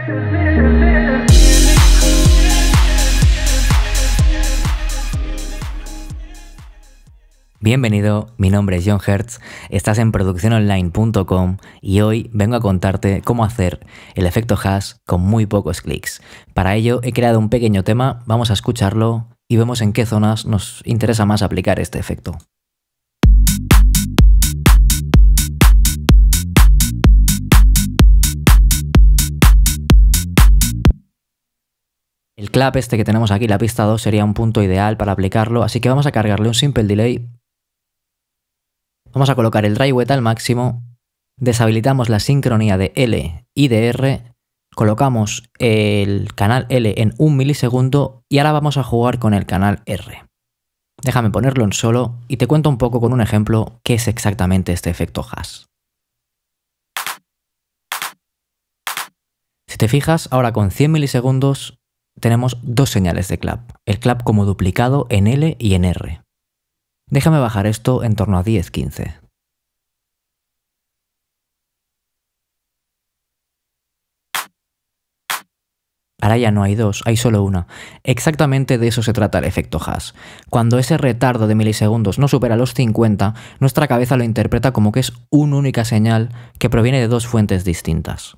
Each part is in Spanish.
Bienvenido, mi nombre es John Hertz, estás en producciononline.com y hoy vengo a contarte cómo hacer el efecto hash con muy pocos clics. Para ello he creado un pequeño tema, vamos a escucharlo y vemos en qué zonas nos interesa más aplicar este efecto. El clap este que tenemos aquí, la pista 2, sería un punto ideal para aplicarlo, así que vamos a cargarle un simple delay. Vamos a colocar el dry wet al máximo, deshabilitamos la sincronía de L y de R, colocamos el canal L en 1 milisegundo y ahora vamos a jugar con el canal R. Déjame ponerlo en solo y te cuento un poco con un ejemplo qué es exactamente este efecto hash. Si te fijas, ahora con 100 milisegundos tenemos dos señales de clap, el clap como duplicado en L y en R. Déjame bajar esto en torno a 10-15. Ahora ya no hay dos, hay solo una. Exactamente de eso se trata el efecto hash. Cuando ese retardo de milisegundos no supera los 50, nuestra cabeza lo interpreta como que es una única señal que proviene de dos fuentes distintas.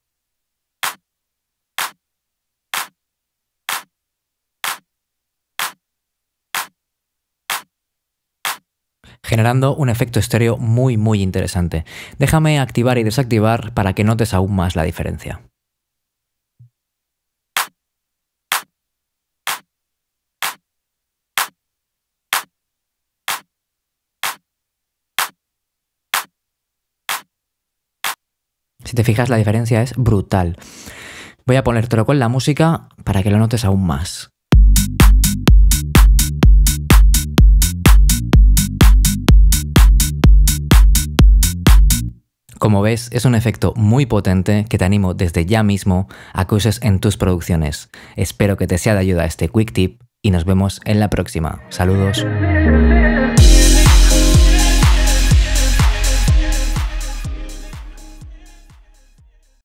Generando un efecto estéreo muy interesante. Déjame activar y desactivar para que notes aún más la diferencia. Si te fijas, la diferencia es brutal. Voy a ponértelo con la música para que lo notes aún más. Como ves, es un efecto muy potente que te animo desde ya mismo a que uses en tus producciones. Espero que te sea de ayuda este quick tip y nos vemos en la próxima. Saludos.